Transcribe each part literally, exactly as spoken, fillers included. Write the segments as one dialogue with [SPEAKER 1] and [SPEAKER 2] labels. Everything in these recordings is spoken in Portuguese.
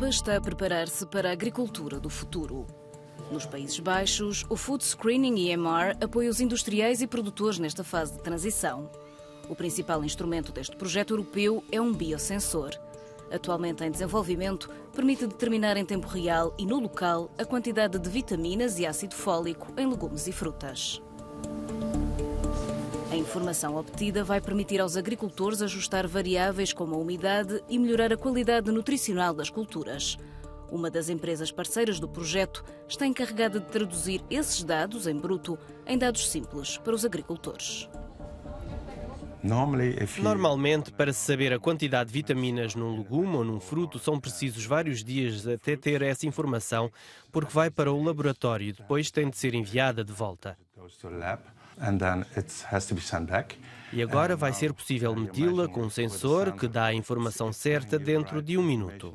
[SPEAKER 1] Europa está a preparar-se para a agricultura do futuro. Nos Países Baixos, o Food Screening E M R apoia os industriais e produtores nesta fase de transição. O principal instrumento deste projeto europeu é um biosensor. Atualmente em desenvolvimento, permite determinar em tempo real e no local a quantidade de vitaminas e ácido fólico em legumes e frutas. A informação obtida vai permitir aos agricultores ajustar variáveis como a umidade e melhorar a qualidade nutricional das culturas. Uma das empresas parceiras do projeto está encarregada de traduzir esses dados em bruto em dados simples para os agricultores.
[SPEAKER 2] Normalmente, para se saber a quantidade de vitaminas num legume ou num fruto, são precisos vários dias até ter essa informação, porque vai para o laboratório e depois tem de ser enviada de volta. E agora vai ser possível medi-la com um sensor que dá a informação certa dentro de um minuto.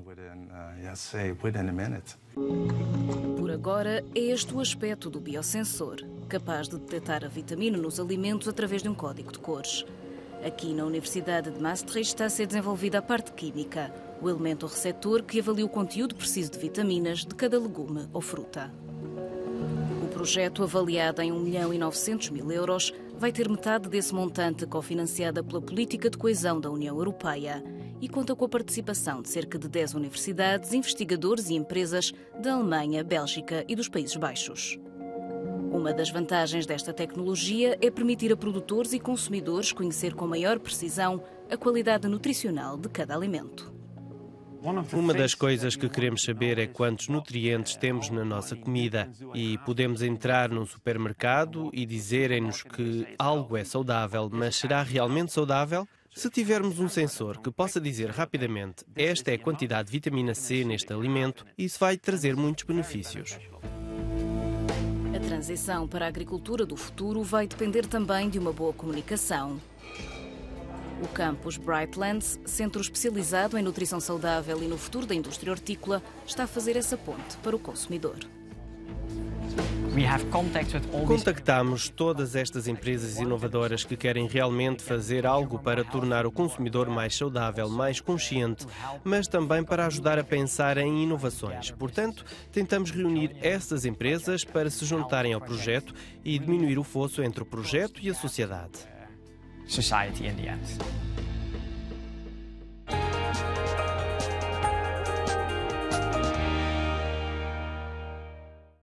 [SPEAKER 1] Por agora, é este o aspecto do biosensor, capaz de detectar a vitamina nos alimentos através de um código de cores. Aqui na Universidade de Maastricht está a ser desenvolvida a parte química, o elemento receptor que avalia o conteúdo preciso de vitaminas de cada legume ou fruta. O projeto, avaliado em um milhão e novecentos mil euros, vai ter metade desse montante cofinanciada pela política de coesão da União Europeia e conta com a participação de cerca de dez universidades, investigadores e empresas da Alemanha, Bélgica e dos Países Baixos. Uma das vantagens desta tecnologia é permitir a produtores e consumidores conhecer com maior precisão a qualidade nutricional de cada alimento.
[SPEAKER 2] Uma das coisas que queremos saber é quantos nutrientes temos na nossa comida e podemos entrar num supermercado e dizerem-nos que algo é saudável, mas será realmente saudável? Se tivermos um sensor que possa dizer rapidamente esta é a quantidade de vitamina C neste alimento, isso vai trazer muitos benefícios.
[SPEAKER 1] A transição para a agricultura do futuro vai depender também de uma boa comunicação. O campus Brightlands, centro especializado em nutrição saudável e no futuro da indústria hortícola, está a fazer essa ponte para o consumidor.
[SPEAKER 2] Contactamos todas estas empresas inovadoras que querem realmente fazer algo para tornar o consumidor mais saudável, mais consciente, mas também para ajudar a pensar em inovações. Portanto, tentamos reunir essas empresas para se juntarem ao projeto e diminuir o fosso entre o projeto e a sociedade.
[SPEAKER 3] Society in the end.